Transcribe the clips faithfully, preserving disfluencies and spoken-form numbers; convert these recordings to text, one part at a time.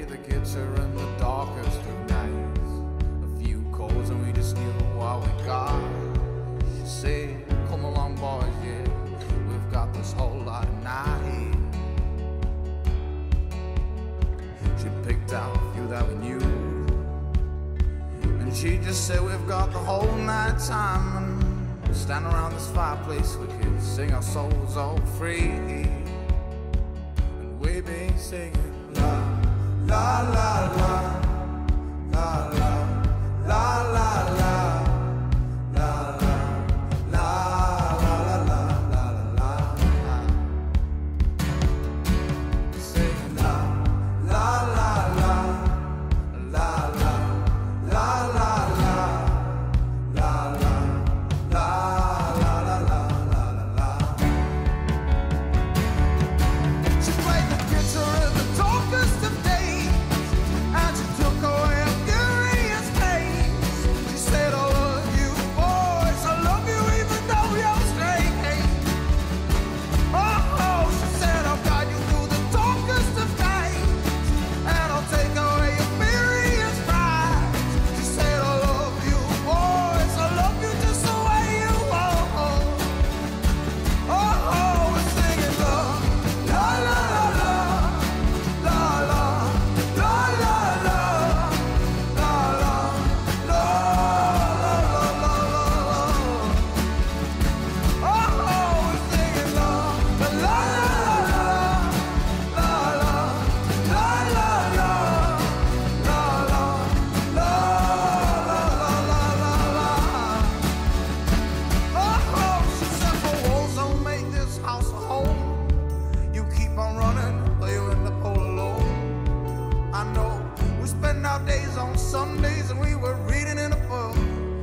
play the guitar in the darkest of nights. A few chords and we just knew what we got. She said, come along boys, yeah, we've got this whole lot of night. She picked out a few that we knew, and she just said, we've got the whole night time, and stand around this fireplace, we could sing our souls all free. And we be singing la la la la la la la la la. Sundays and we were reading in a book.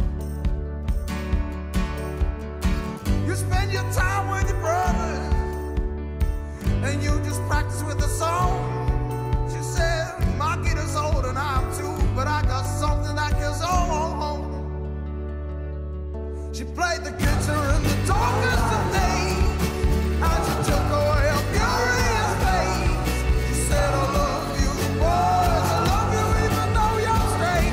You spend your time with your brothers and you just practice with the song. She said, my guitar's old and I'm too, but I got something that goes on. She played the guitar in the darkest of days, and she took away a furious face. She said, I love you boys, I love you even though you're straight.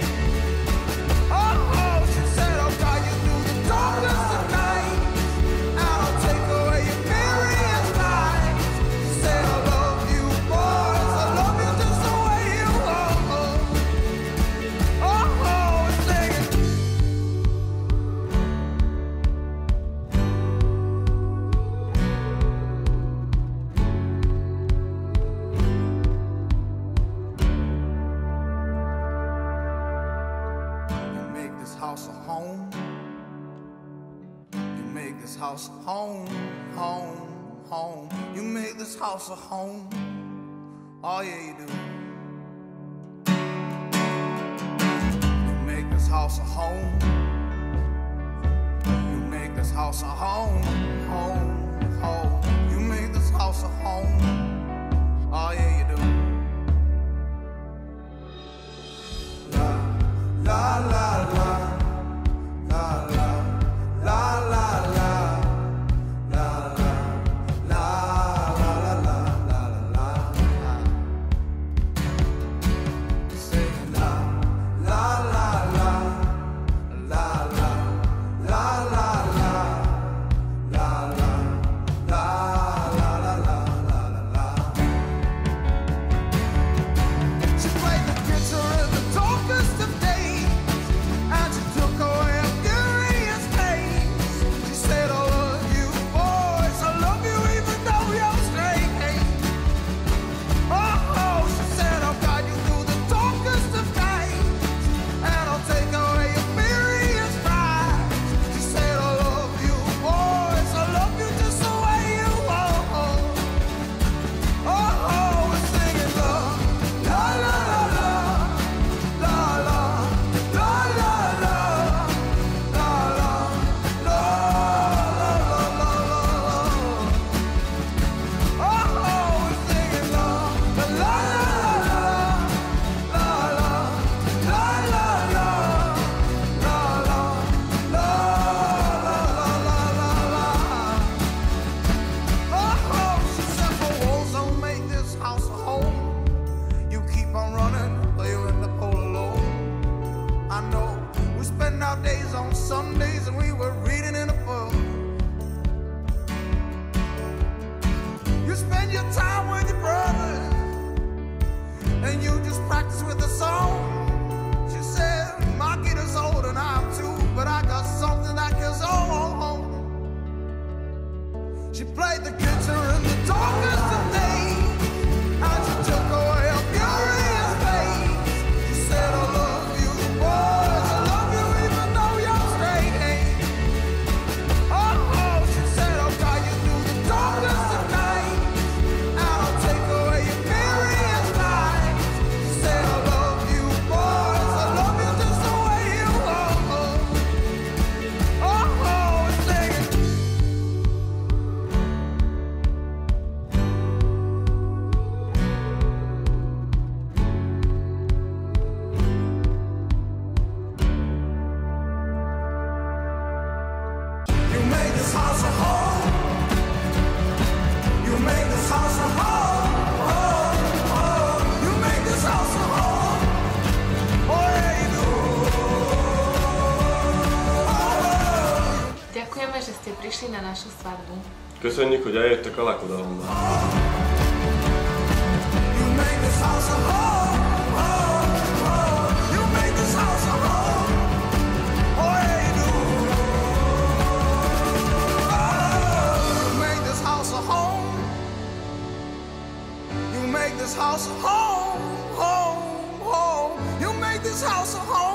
Oh, she said, I'll guide you through the darkest of nights, and I'll take away your furious lies. She said, I love you boys, I love you just the way you are. Oh, it's singing. House a home. You make this house a home, home, home. You make this house a home. Oh yeah, you do. You make this house a home. You make this house a home, home, home. You make this house a home. Oh yeah, you do. La la la la. La spend your time with your brothers, and you just practice with a song. She said, my guitar's old and I'm too, but I got something that kills all. She played the guitar in the darkest of days, and she took away a furious face. She said, I love you, boys, I love you even though you're straight. Oh, oh, she said, I'll guide you through the darkest of nights, and I'll take away your furious lies. She said, I love you, boys, I love you just the way you are. Oh, oh, it's singing. You made this house a home. You made this house a home. Home, home. You made this house a home. Oh, yeah, you do. Ďakujeme, že ste prišli na našu svadbu. Köszönjük, hogy eljöttek a lakodalomba. You made this house a home. Home, home. You made this house a home. Oh, yeah, you do. Oh, you made this house a home. You make this house a home, home, home. You make this house a home.